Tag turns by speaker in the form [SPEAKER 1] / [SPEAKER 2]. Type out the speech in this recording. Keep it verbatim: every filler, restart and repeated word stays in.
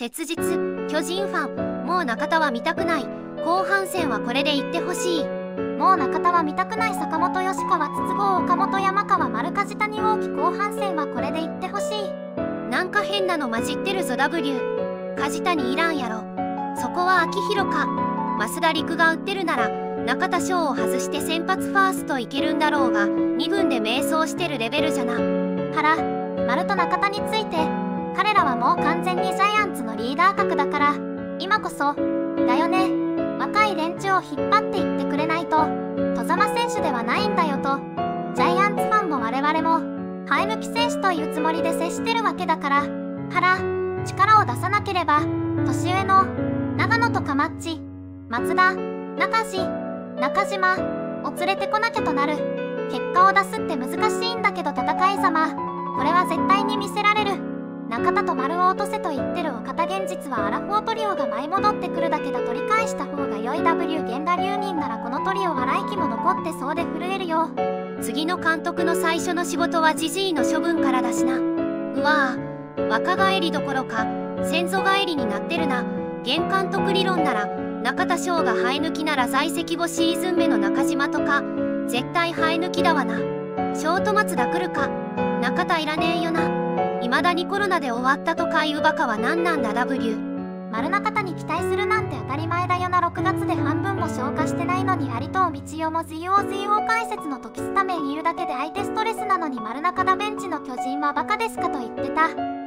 [SPEAKER 1] 切実、巨人ファン、もう中田は見たくない。後半戦はこれでいってほしい。
[SPEAKER 2] もう中田は見たくない。坂本、吉川、筒香、岡本、山川、丸、梶谷、大木。後半戦はこれでいってほしい。
[SPEAKER 1] なんか変なの混じってるぞ ダブリュー。梶谷いらんやろ。そこは秋広か。増田陸が打ってるなら中田翔を外して先発ファーストいけるんだろうが、に軍で迷走してるレベルじゃな。
[SPEAKER 2] 原、丸と中田について、彼らはもう完全にジャイアンツのリーダー格だから、今こそだよね。若い連中を引っ張っていってくれないと外様選手ではないんだよと、ジャイアンツファンも我々も生え抜き選手というつもりで接してるわけだから、原、力を出さなければ年上の長野とかマッチ、松田、中地、中島を連れてこなきゃとなる。結果を出すって難しいんだけど、戦いざまこれは絶対に見せられる。中田と丸を落とせと言ってる岡田。現実はアラフォートリオが舞い戻ってくるだけだ。取り返した方が良い。 ダブリュー 源田留任ならこのトリオは来季も残ってそうで震えるよ。
[SPEAKER 1] 次の監督の最初の仕事はジジイの処分からだしな。うわぁ、若返りどころか先祖返りになってるな。現監督理論なら中田翔が生え抜きなら在籍後シーズン目の中島とか絶対生え抜きだわな。ショート松田来るか。中田いらねえよな。未だにコロナで終わったとかいうバカは何なんだ ダブリュー。
[SPEAKER 2] 丸中田に期待するなんて当たり前だよな。ろくがつで半分も消化してないのに。有藤道夫も ゼッオーゼッオー 解説の時スタメンいるだけで相手ストレスなのに、丸中田ベンチの巨人はバカですかと言ってた。